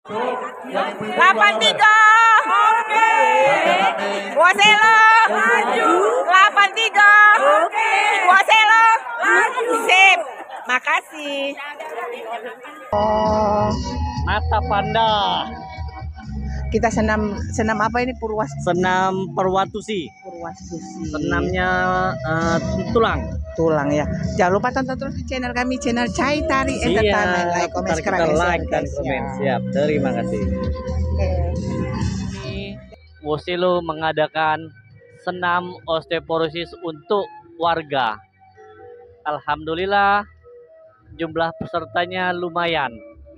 83. Oke. Woselo. Maju. 83. Oke. Woselo. Maju. Sip. Makasih. Mata panda. Kita senam apa ini Senam Perwatusi. Senamnya tulang. Tulang ya. Jangan lupa tonton terus di channel kami, channel Chai Tari Entertainment. Like, comment, like dan komen. Siap. Terima kasih. Ini Woselo mengadakan senam osteoporosis untuk warga. Alhamdulillah jumlah pesertanya lumayan.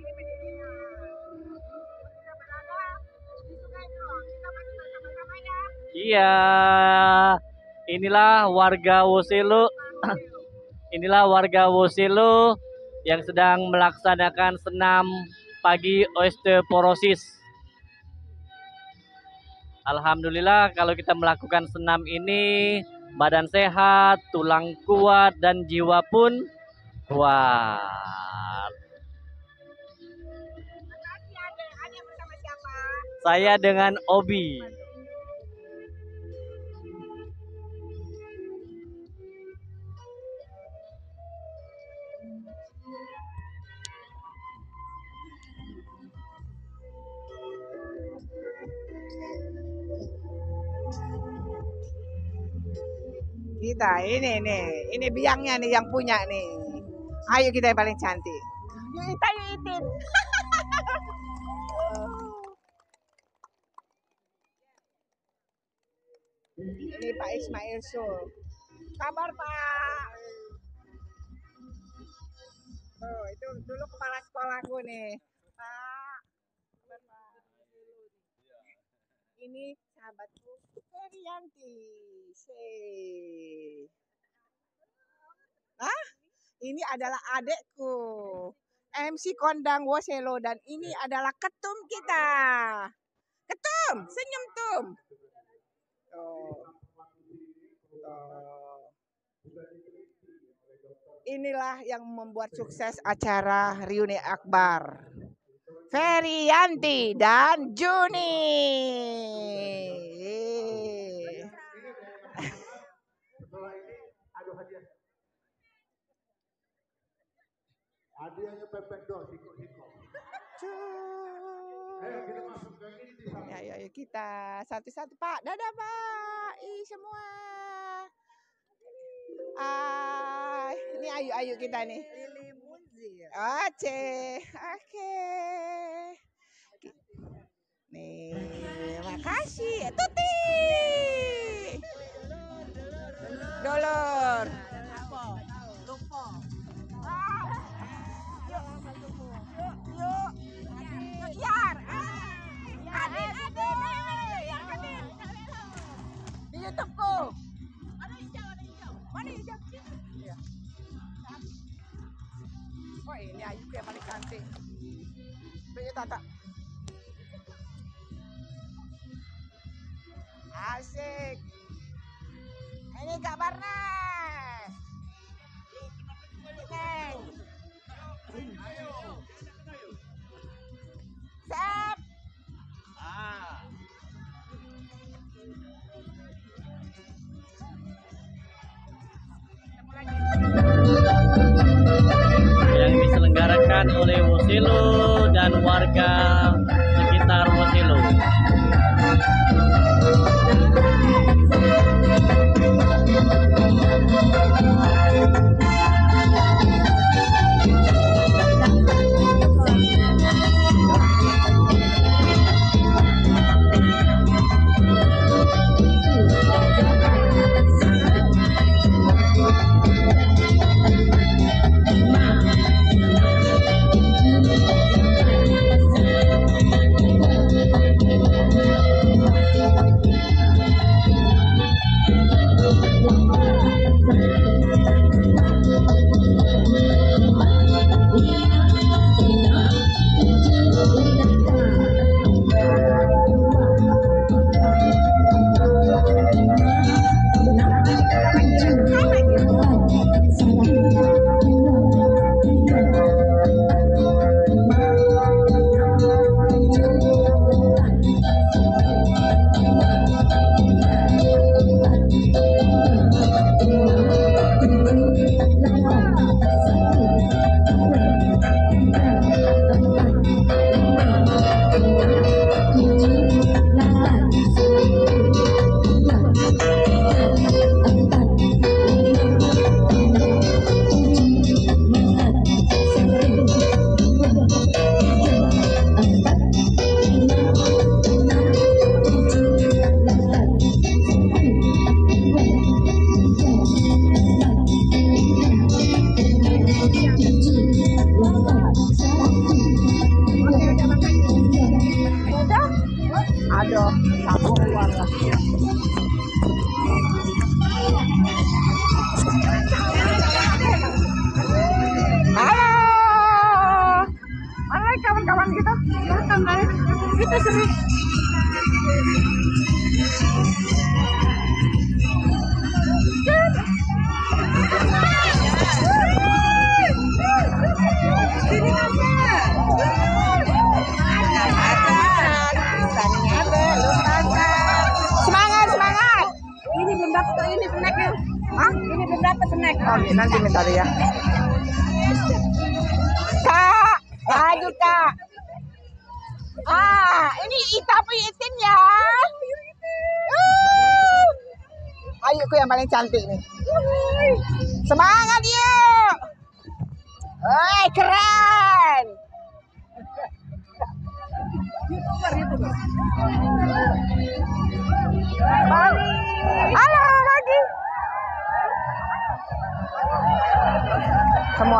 Iya, inilah warga Woselo. Inilah warga Woselo yang sedang melaksanakan senam pagi osteoporosis. Alhamdulillah kalau kita melakukan senam ini badan sehat, tulang kuat dan jiwa pun kuat. Saya dengan Obi. Kita ini biangnya nih yang punya nih. Ayo kita yang paling cantik. Yuk Itin. Ini Pak Ismail Sul. Kabar Pak. Oh, itu dulu kepala sekolahku nih. Pak. Ini sahabatku Ferianti. Ini adalah adekku, MC Kondang Woselo, dan ini adalah ketum kita. Ketum, senyum tum. Inilah yang membuat sukses acara reuni akbar. Ferianti dan Juni. Hadiahnya pepek dong, siko. Ayo kita masuk ke ini. Ayo kita satu-satu Pak. Dadah Pak. Semua. Ini ayu kita nih. Oke. Nih, makasih. Tuti. Dolor. Di YouTube-ku. Mana hijau? Mana hijau? Iya. Oh, ini Ayu yang paling cantik. Beli Tata. Asik. Ini Kak Barnas. Neng. Ayo. Sep. Yang diselenggarakan oleh Woselo dan warga sekitar Woselo. Aduh, aku keluar lah. Halo. Mana kawan-kawan kita? Datang kali. Kita sering. Sini semangat, semangat. Ini belum dapat ini snacknya. Hah? Ini belum dapat snack. Oke, nanti minta ya. Kak, maju Kak. Ini tapi itin ya. Ayo, aku yang paling cantik nih. Semangat yuk. Woi, keren. Halo lagi. Semua.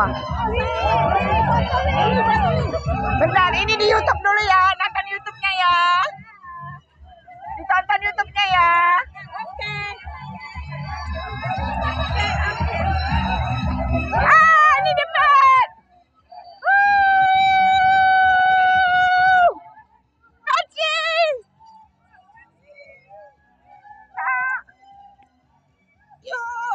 Bentar, ini di YouTube dulu ya. Nonton YouTube-nya ya. Ditonton YouTube-nya ya. Oke. Ini depan. Acing. Yuk.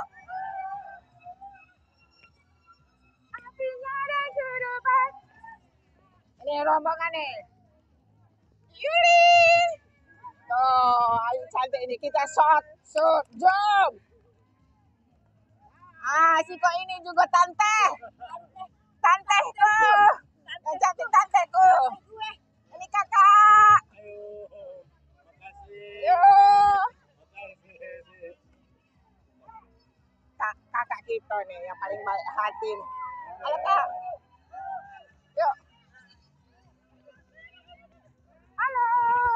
Apinya ada di depan. Ini rombongan nih. Yuli. Tuh, ayo cantik ini kita shot, jom. Siko ini juga tante. Tanteku. Yang cantik tanteku. Ini kakak. Yuk. Kakak kita nih yang paling baik hati. Halo Kak. Yuk. Halo.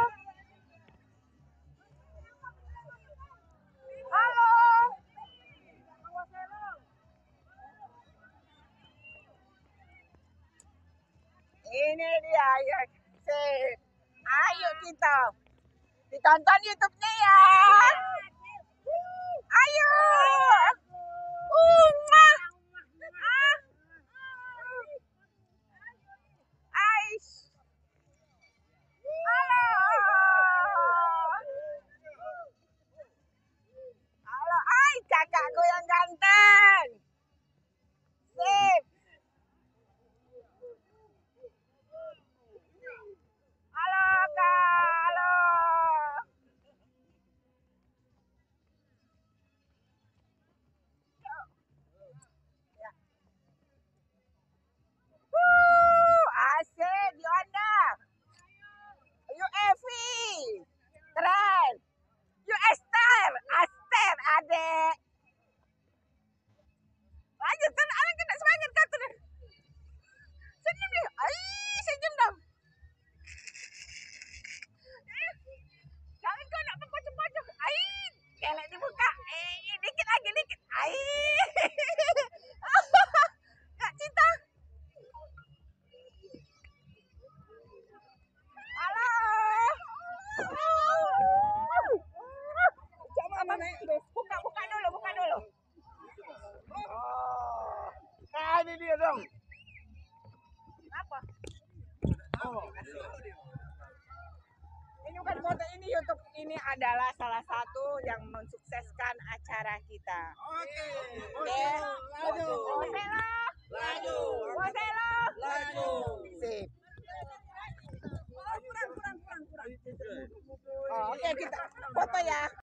Halo. Ini dia, ya. Sip. Ayo kita. Ditonton YouTube-nya ya. Ayo. Ais. Halo. Halo, kakakku yang ganteng. Sip. Halo, Kak. Halo. Asik, Yonda. Yuk, Evi. Keren. Yuk, Esther. Aster, adek. Lanjut, kan anak kena semangat kan tuh. Senyum deh. Senyum dong. Jangan kau nak berpocok-pocok. Kelek di muka. Dikit lagi, dikit. Kak Cinta. Halo. Coba mana? Buka dulu, buka dulu. Nah, ini dia dong. Apa? Ini bukan foto, ini YouTube. Ini adalah salah satu yang mensukseskan acara kita. Oke. Laju. Laju. Sip. Oke, kita foto ya.